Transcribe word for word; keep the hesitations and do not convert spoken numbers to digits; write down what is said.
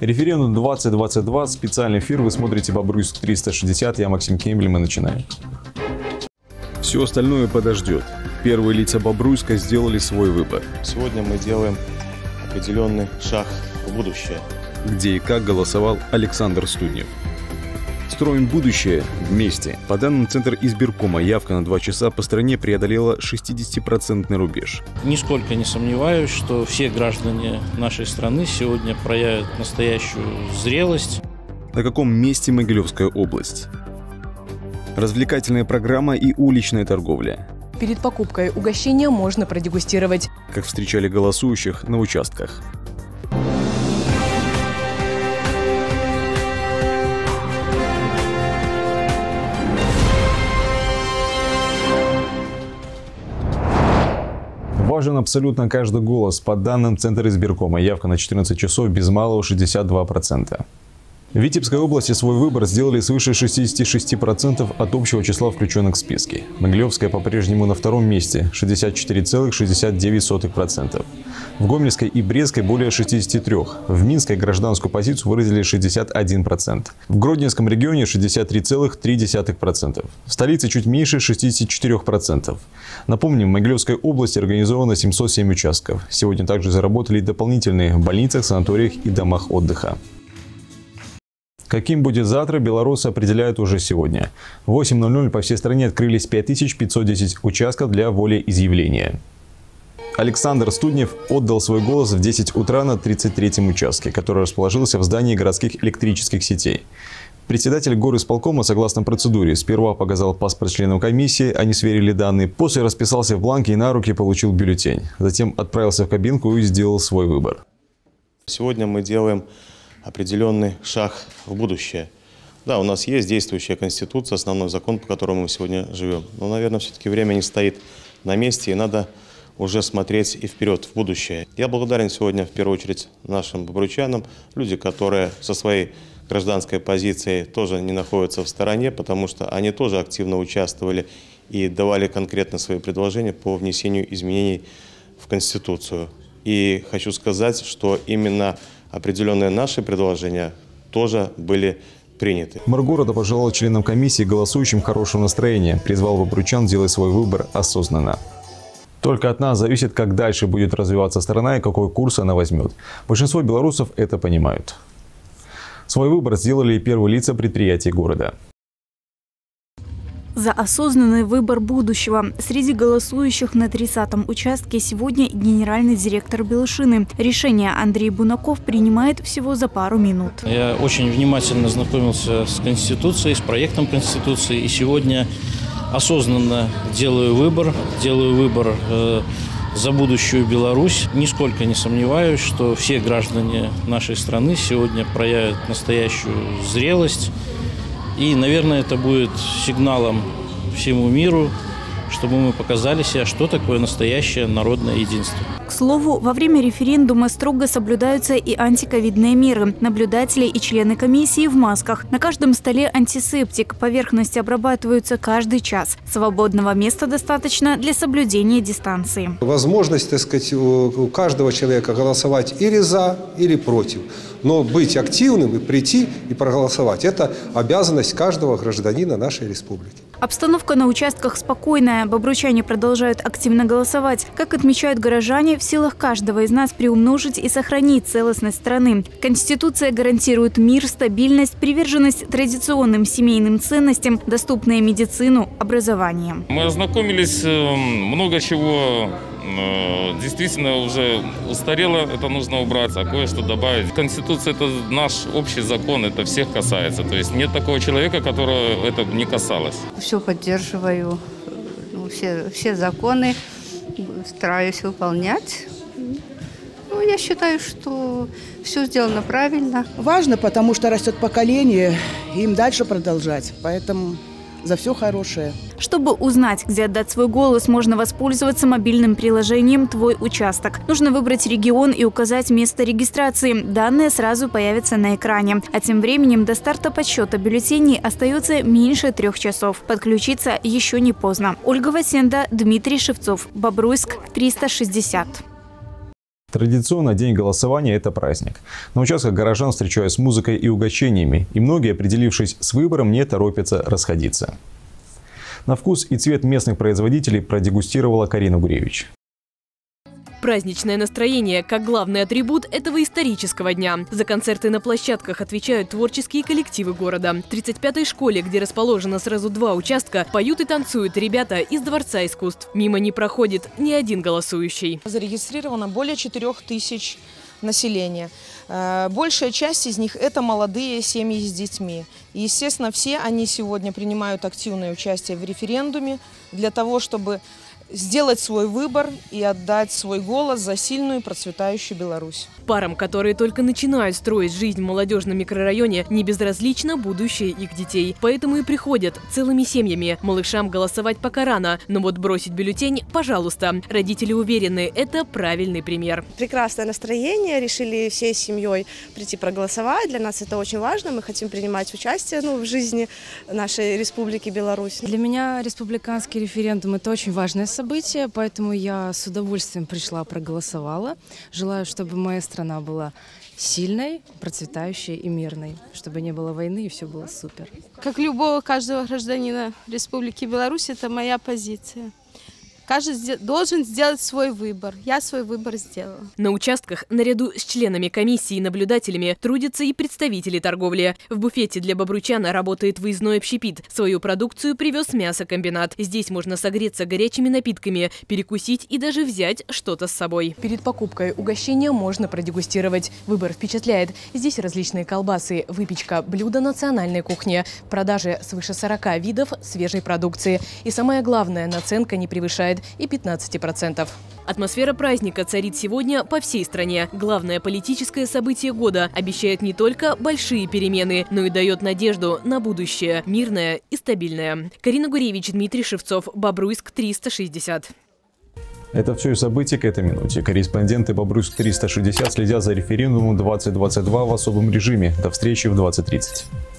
Референдум двадцать двадцать два. Специальный эфир. Вы смотрите Бобруйск триста шестьдесят. Я Максим Кембель. Мы начинаем. Все остальное подождет. Первые лица Бобруйска сделали свой выбор. Сегодня мы делаем определенный шаг в будущее. Где и как голосовал Александр Студнев. Строим будущее вместе. По данным Центра избиркома, явка на два часа по стране преодолела шестидесятипроцентный рубеж. Нисколько не сомневаюсь, что все граждане нашей страны сегодня проявят настоящую зрелость. На каком месте Могилевская область? Развлекательная программа и уличная торговля. Перед покупкой угощения можно продегустировать. Как встречали голосующих на участках. Важен абсолютно каждый голос. По данным Центра избиркома, явка на четырнадцать часов без малого шестьдесят два процента. В Витебской области свой выбор сделали свыше шестидесяти шести процентов от общего числа включенных в списки. Могилевская по-прежнему на втором месте – шестьдесят четыре целых шестьдесят девять сотых процента. В Гомельской и Брестской более шестидесяти трёх процентов. В Минской гражданскую позицию выразили шестьдесят один процент. В Гродненском регионе – шестьдесят три целых три десятых процента. В столице чуть меньше – шестидесяти четырёх процентов. Напомним, в Могилевской области организовано семьсот семь участков. Сегодня также заработали дополнительные в больницах, санаториях и домах отдыха. Каким будет завтра, белорусы определяют уже сегодня. В восемь ноль ноль по всей стране открылись пять тысяч пятьсот десять участков для волеизъявления. Александр Студнев отдал свой голос в десять утра на тридцать третьем участке, который расположился в здании городских электрических сетей. Председатель горисполкома, согласно процедуре, сперва показал паспорт членам комиссии, они сверили данные, после расписался в бланке и на руки получил бюллетень. Затем отправился в кабинку и сделал свой выбор. Сегодня мы делаем определенный шаг в будущее. Да, у нас есть действующая Конституция, основной закон, по которому мы сегодня живем. Но, наверное, все-таки время не стоит на месте, и надо уже смотреть и вперед, в будущее. Я благодарен сегодня, в первую очередь, нашим бобруйчанам, люди, которые со своей гражданской позицией тоже не находятся в стороне, потому что они тоже активно участвовали и давали конкретно свои предложения по внесению изменений в Конституцию. И хочу сказать, что именно определенные наши предложения тоже были приняты. Мэр города пожелал членам комиссии голосующим хорошего настроения, призвал бобруйчан делать свой выбор осознанно. Только от нас зависит, как дальше будет развиваться страна и какой курс она возьмет. Большинство белорусов это понимают. Свой выбор сделали и первые лица предприятий города. За осознанный выбор будущего. Среди голосующих на тридцатом участке сегодня генеральный директор Белышины. Решение Андрей Бунаков принимает всего за пару минут. Я очень внимательно знакомился с Конституцией, с проектом Конституции. И сегодня осознанно делаю выбор. Делаю выбор э, за будущую Беларусь. Нисколько не сомневаюсь, что все граждане нашей страны сегодня проявят настоящую зрелость. И, наверное, это будет сигналом всему миру, чтобы мы показали себе, что такое настоящее народное единство. К слову, во время референдума строго соблюдаются и антиковидные меры. Наблюдатели и члены комиссии в масках. На каждом столе антисептик. Поверхности обрабатываются каждый час. Свободного места достаточно для соблюдения дистанции. Возможность, так сказать, у каждого человека голосовать или за, или против. Но быть активным и прийти и проголосовать – это обязанность каждого гражданина нашей республики. Обстановка на участках спокойная. Бобруйчане продолжают активно голосовать. Как отмечают горожане, в силах каждого из нас приумножить и сохранить целостность страны. Конституция гарантирует мир, стабильность, приверженность традиционным семейным ценностям, доступное медицину, образование. Мы ознакомились, много чего действительно уже устарело, это нужно убрать, а кое-что добавить. Конституция – это наш общий закон, это всех касается. То есть нет такого человека, которого это не касалось. Все поддерживаю, ну, все, все законы стараюсь выполнять. Ну, я считаю, что все сделано правильно. Важно, потому что растет поколение, им дальше продолжать. Поэтому за все хорошее. Чтобы узнать, где отдать свой голос, можно воспользоваться мобильным приложением «Твой участок». Нужно выбрать регион и указать место регистрации. Данные сразу появятся на экране. А тем временем до старта подсчета бюллетеней остается меньше трех часов. Подключиться еще не поздно. Ольга Васенда, Дмитрий Шевцов. Бобруйск триста шестьдесят. Традиционно день голосования – это праздник. На участках горожан встречают с музыкой и угощениями, и многие, определившись с выбором, не торопятся расходиться. На вкус и цвет местных производителей продегустировала Карина Гуревич. Праздничное настроение как главный атрибут этого исторического дня. За концерты на площадках отвечают творческие коллективы города. В тридцать пятой школе, где расположено сразу два участка, поют и танцуют ребята из Дворца искусств. Мимо не проходит ни один голосующий. Зарегистрировано более четырёх тысяч населения. Большая часть из них – это молодые семьи с детьми. И, естественно, все они сегодня принимают активное участие в референдуме для того, чтобы сделать свой выбор и отдать свой голос за сильную и процветающую Беларусь. Парам, которые только начинают строить жизнь в молодежном микрорайоне, не безразлично будущее их детей. Поэтому и приходят целыми семьями. Малышам голосовать пока рано, но вот бросить бюллетень – пожалуйста. Родители уверены, это правильный пример. Прекрасное настроение, решили всей семьей прийти проголосовать. Для нас это очень важно, мы хотим принимать участие ну, в жизни нашей Республики Беларусь. Для меня республиканский референдум – это очень важное событие, поэтому я с удовольствием пришла, проголосовала. Желаю, чтобы моя страна была сильной, процветающей и мирной, чтобы не было войны и все было супер. Как любого каждого гражданина Республики Беларусь, это моя позиция. Каждый должен сделать свой выбор. Я свой выбор сделала. На участках наряду с членами комиссии и наблюдателями трудятся и представители торговли. В буфете для бобруйчана работает выездной общепит. Свою продукцию привез мясокомбинат. Здесь можно согреться горячими напитками, перекусить и даже взять что-то с собой. Перед покупкой угощения можно продегустировать. Выбор впечатляет. Здесь различные колбасы, выпечка, блюда национальной кухни. В продаже свыше сорока видов свежей продукции. И самое главное, наценка не превышает и пятнадцати процентов. Атмосфера праздника царит сегодня по всей стране. Главное политическое событие года обещает не только большие перемены, но и дает надежду на будущее, мирное и стабильное. Карина Гуревич, Дмитрий Шевцов, Бобруйск триста шестьдесят. Это все и события к этой минуте. Корреспонденты Бобруйск триста шестьдесят следят за референдумом двадцать двадцать два в особом режиме. До встречи в двадцать тридцать.